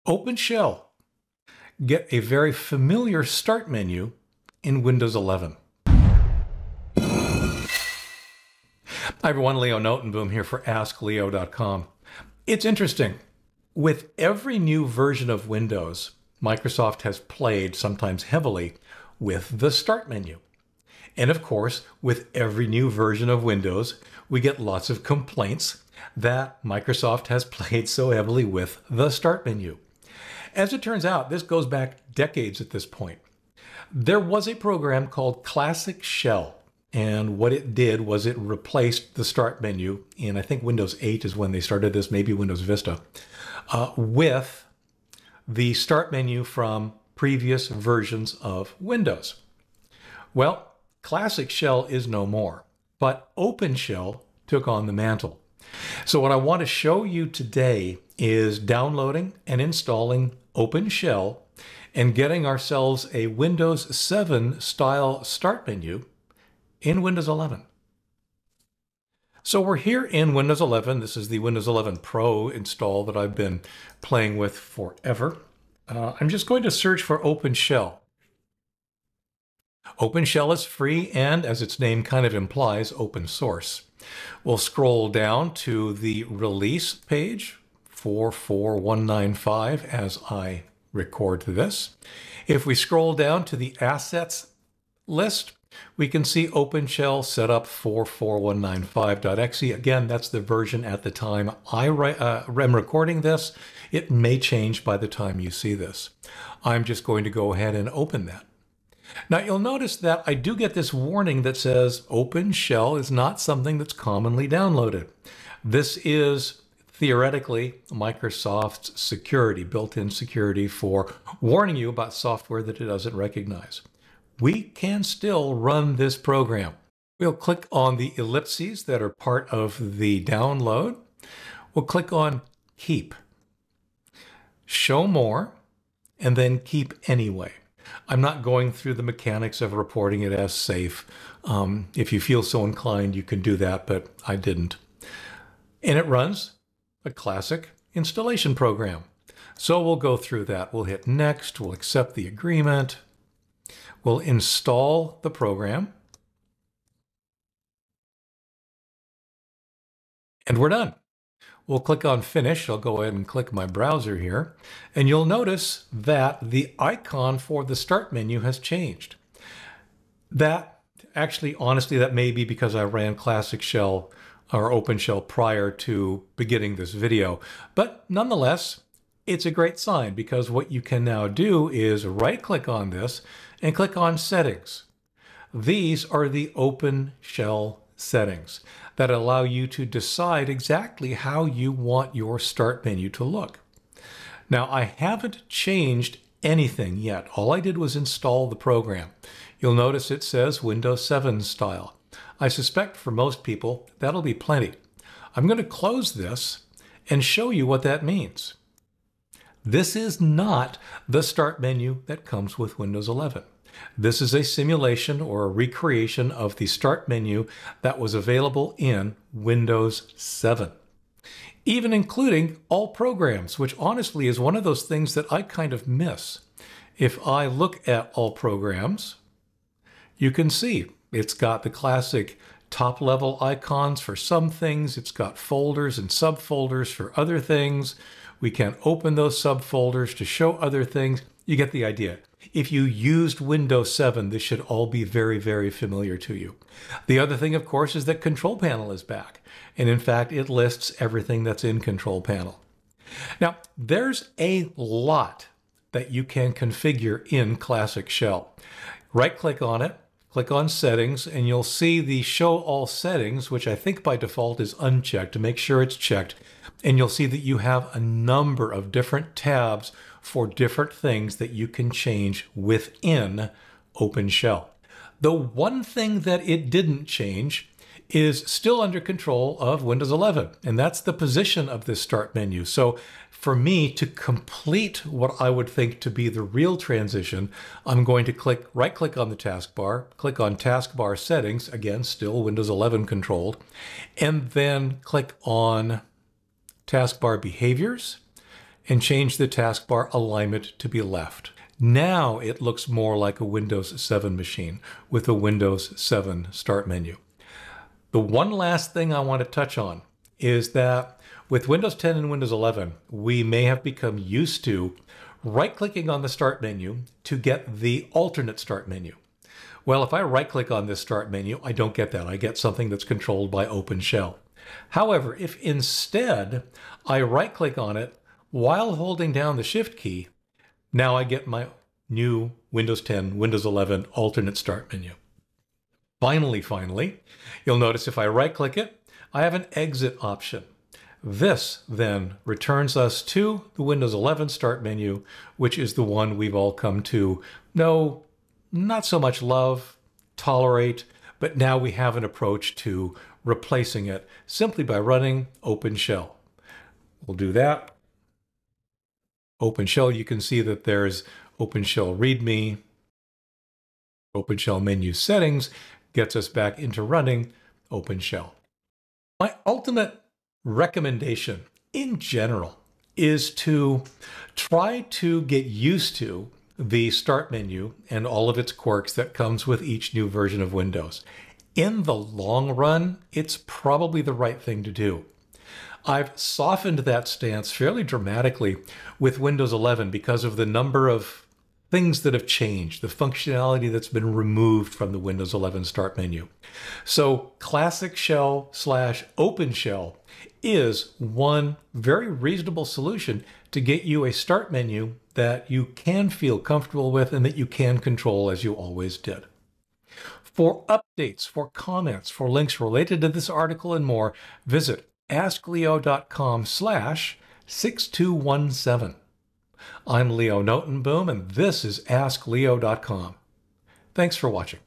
OpenShell. Get a very familiar start menu in Windows 11. Hi everyone, Leo Notenboom here for AskLeo.com. It's interesting. With every new version of Windows, Microsoft has played, sometimes heavily, with the start menu. And of course, with every new version of Windows, we get lots of complaints that Microsoft has played so heavily with the start menu. As it turns out, this goes back decades at this point. There was a program called Classic Shell, and what it did was it replaced the start menu in, I think Windows 8 is when they started this, maybe Windows Vista, with the start menu from previous versions of Windows. Well, Classic Shell is no more, but OpenShell took on the mantle. So what I want to show you today is downloading and installing OpenShell and getting ourselves a Windows 7 style start menu in Windows 11. So we're here in Windows 11. This is the Windows 11 Pro install that I've been playing with forever. I'm just going to search for OpenShell. OpenShell is free and, as its name kind of implies, open source. We'll scroll down to the release page, 44195, as I record this. If we scroll down to the assets list, we can see OpenShell setup 44195.exe. Again, that's the version at the time I'm recording this. It may change by the time you see this. I'm just going to go ahead and open that. Now you'll notice that I do get this warning that says OpenShell is not something that's commonly downloaded. This is theoretically Microsoft's security, built-in security for warning you about software that it doesn't recognize. We can still run this program. We'll click on the ellipses that are part of the download. We'll click on Keep, Show More, and then Keep Anyway. I'm not going through the mechanics of reporting it as safe. If you feel so inclined, you can do that, but I didn't. And it runs a classic installation program. So we'll go through that. We'll hit Next. We'll accept the agreement. We'll install the program. And we're done. We'll click on Finish. I'll go ahead and click my browser here. And you'll notice that the icon for the start menu has changed. That, actually, honestly, that may be because I ran Classic Shell or OpenShell prior to beginning this video. But nonetheless, it's a great sign because what you can now do is right-click on this and click on Settings. These are the OpenShell settings that allow you to decide exactly how you want your start menu to look. Now, I haven't changed anything yet. All I did was install the program. You'll notice it says Windows 7 style. I suspect for most people, that'll be plenty. I'm going to close this and show you what that means. This is not the start menu that comes with Windows 11. This is a simulation or a recreation of the start menu that was available in Windows 7, even including all programs, which honestly is one of those things that I kind of miss. If I look at all programs, you can see it's got the classic top-level icons for some things. It's got folders and subfolders for other things. We can open those subfolders to show other things. You get the idea. If you used Windows 7, this should all be very, very familiar to you. The other thing, of course, is that Control Panel is back. And in fact, it lists everything that's in Control Panel. Now, there's a lot that you can configure in Classic Shell. Right-click on it, click on Settings, and you'll see the Show All Settings, which I think by default is unchecked. To make sure it's checked, and you'll see that you have a number of different tabs for different things that you can change within OpenShell. The one thing that it didn't change is still under control of Windows 11, and that's the position of this start menu. So for me to complete what I would think to be the real transition, I'm going to right-click on the taskbar, click on Taskbar Settings, again, still Windows 11 controlled, and then click on Taskbar Behaviors, and change the taskbar alignment to be left. Now it looks more like a Windows 7 machine with a Windows 7 start menu. The one last thing I want to touch on is that with Windows 10 and Windows 11, we may have become used to right-clicking on the start menu to get the alternate start menu. Well, if I right-click on this start menu, I don't get that. I get something that's controlled by OpenShell. However, if instead I right-click on it while holding down the Shift key, now I get my new Windows 10, Windows 11 alternate start menu. Finally, you'll notice if I right-click it, I have an exit option. This then returns us to the Windows 11 start menu, which is the one we've all come to know, not so much love, tolerate, but now we have an approach to replacing it simply by running OpenShell. We'll do that. OpenShell, you can see that there's OpenShell README. OpenShell menu settings gets us back into running OpenShell. My ultimate recommendation in general is to try to get used to the start menu and all of its quirks that comes with each new version of Windows. In the long run, it's probably the right thing to do. I've softened that stance fairly dramatically with Windows 11 because of the number of things that have changed, the functionality that's been removed from the Windows 11 start menu. So Classic Shell / OpenShell is one very reasonable solution to get you a start menu that you can feel comfortable with and that you can control as you always did. For updates, for comments, for links related to this article and more, visit askleo.com/6217. I'm Leo Notenboom, and this is AskLeo.com. Thanks for watching.